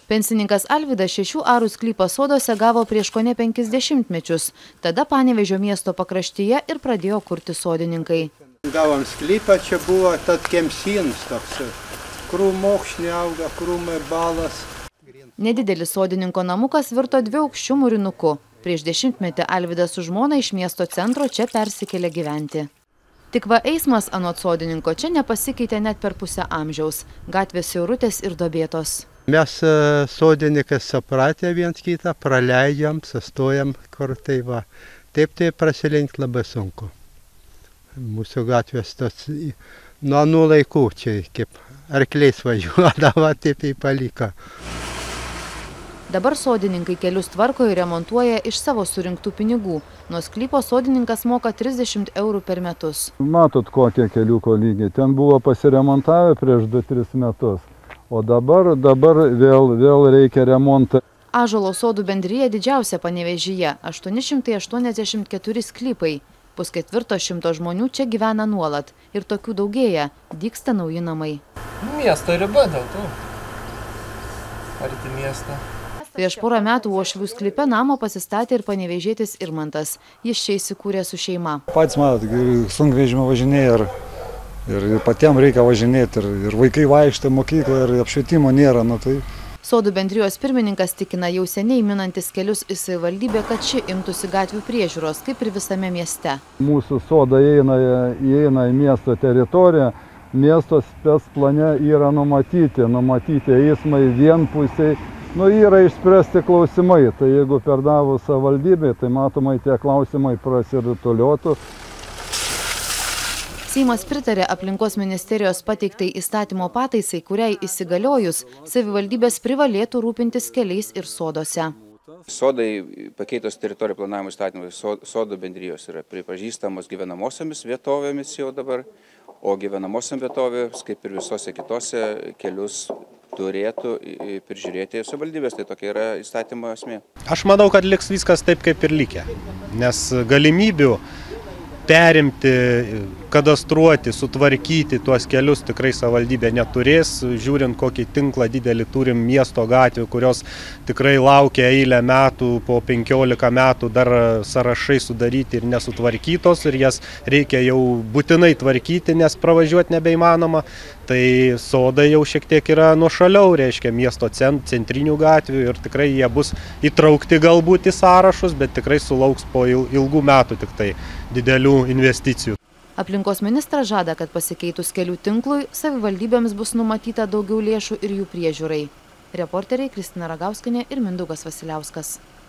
Pensininkas Alvydas 6 arų sklypą soduose gavo prieš kone 50 mečius. Tada Panevėžio miesto pakraštyje ir pradėjo kurti sodininkai. Gavom sklypą, čia buvo tad kemsynas toks. Krūmokšnė auga, krūmai, balas. Nedidelis sodininko namukas virto 2 aukščių mūrinuku. Prieš 10-metį Alvydas su žmona iš miesto centro čia persikėlė gyventi. Tik va eismas anot sodininko čia nepasikeitė net per pusę amžiaus. Gatvės siaurutės ir duobėtos. Mes sodininkai supratę viens kitą, praleidžiam, sustojam kur tai va. Taip tai prasilenkti labai sunku. Mūsų gatvės tos nuo anų laikų čia kaip arkliais važiuodavo, taip tai paliko. Dabar sodininkai kelius tvarko ir remontuoja iš savo surinktų pinigų. Nuo sklypo sodininkas moka 30 eurų per metus. Matot, kokie keliuko lygiai. Ten buvo pasiremontavę prieš 2-3 metus. O dabar vėl reikia remontą. Ąžuolo sodų bendrija didžiausia Panevėžyje – 884 sklypai. 350 žmonių čia gyvena nuolat. Ir tokių daugėja. Dygsta nauji namai. Miesto riba dėl to. Arti miesto. Prieš porą metų Uošvių sklype namo pasistatė ir panevėžietis Irmantas. Jis čia įsikūrė su šeima. Patys matot, sunkvežimio važinėja ir patiems reikia važinėti. Ir vaikai vaikšto mokyklą ir apšvietimo nėra. Tai... Sodų bendrijos pirmininkas tikina jau seniai minantis kelius į savivaldybę, kad ši imtųsi gatvių priežiūros, kaip ir visame mieste. Mūsų sodai įeina į miesto teritoriją. Miesto spec plane yra numatyti eismai vienpusiai. Yra išspręsti klausimai, tai jeigu perdavus savivaldybei, tai matomai tie klausimai prasirutuliotų. Seimas pritarė aplinkos ministerijos pateiktai įstatymo pataisai, kuriai įsigaliojus, savivaldybės privalėtų rūpintis keliais ir soduose. Sodai pakeitus teritorijų planavimo įstatymą, sodų bendrijos yra pripažįstamos gyvenamosiamis vietovėmis jau dabar, o gyvenamosiam vietovėms, kaip ir visose kitose, kelius turėtų prižiūrėti savivaldybės, tai tokia yra įstatymo esmė. Aš manau, kad liks viskas taip, kaip ir likę, nes galimybių perimti, kadastruoti, sutvarkyti tuos kelius tikrai savivaldybė neturės, žiūrint kokį tinklą didelį turim miesto gatvių, kurios tikrai laukia eilę metų, po 15 metų dar sąrašai sudaryti ir nesutvarkytos ir jas reikia jau būtinai tvarkyti, nes pravažiuoti nebeįmanoma. Tai sodai jau šiek tiek yra nuošaliau, reiškia miesto centrinių gatvių ir tikrai jie bus įtraukti galbūt į sąrašus, bet tikrai sulauks po ilgų metų tik tai didelių investicijų. Aplinkos ministras žada, kad pasikeitus kelių tinklui, savivaldybėms bus numatyta daugiau lėšų ir jų priežiūrai. Reporteriai Kristina Ragauskienė ir Mindaugas Vasiliauskas.